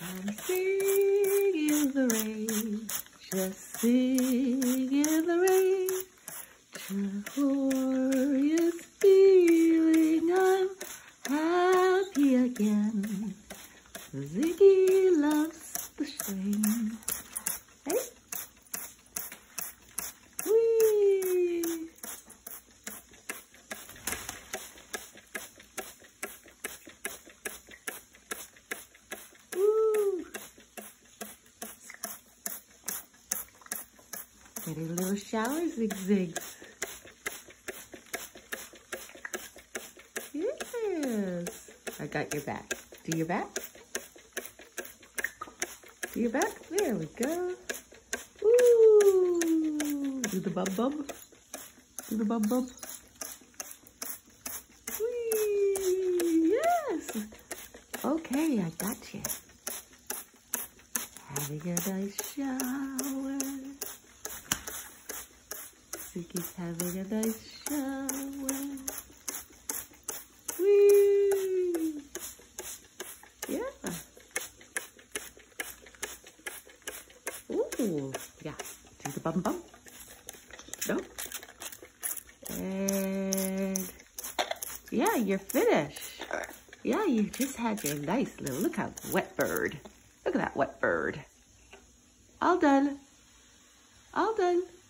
I'm singing in the rain, just sing in the rain. Glorious feeling, I'm happy again. Ziggy loves the rain. Hey? Whee! Woo! Get a little shower, zig-zigs. Yes. I got your back. Do your back. Do your back. There we go. Ooh. Do the bub bub. Do the bub bub. Whee. Yes. Okay, I got you. Having a nice shower. Ziggy's having a nice shower. Whee! Yeah. Ooh, yeah. Do the bum bum. No. And yeah, you're finished. Yeah, you just had your nice little, look how wet bird. Look at that wet bird. All done. All done.